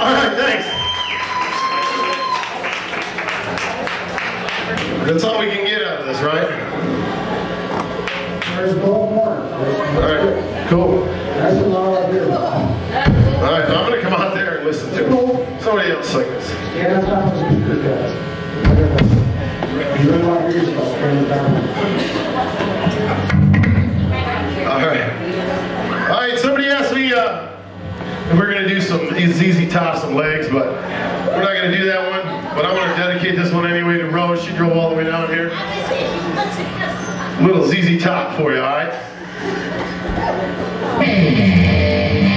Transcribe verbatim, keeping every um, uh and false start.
All right, thanks. That's all we can get out of this, right? There's no more. All right, cool. That's a lot of it. All right, I'm gonna come out there and listen to it. Somebody else sing this. Yeah, that's not the speaker guys. You really want to hear yourself, turn it down. All right. All right, somebody asked me uh, if we're gonna do some Z Z Top, some legs, but we're not gonna do that one. But I'm gonna dedicate this one anyway to Rose. She drove all the way down here. Little Z Z Top for you, all right?